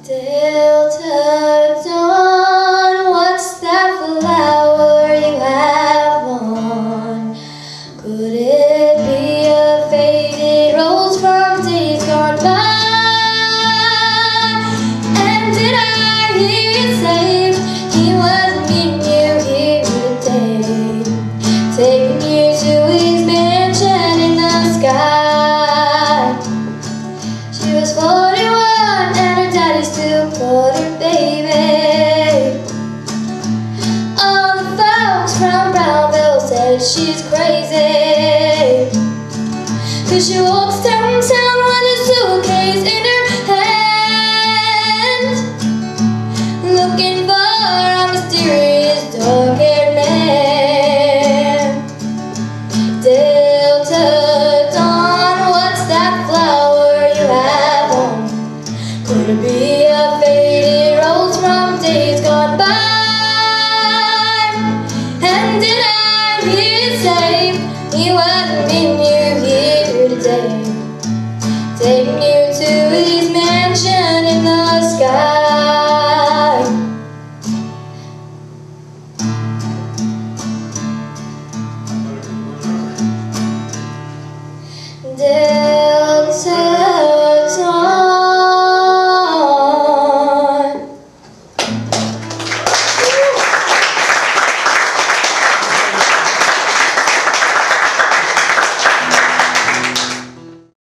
Delta dawn, what's that flower you have on? Could it be a faded rose from days gone by? And did I hear you say he was meeting you here today, taking you to his mansion in the sky? She was 41 and her daddy still called her baby. All the folks from Brownville said she's crazy, 'cause she walks downtown with a suitcase in her hand, looking for a mysterious dark-haired man. Delta dawn, what's that flower you have on? Could it be a faded rose from days gone by?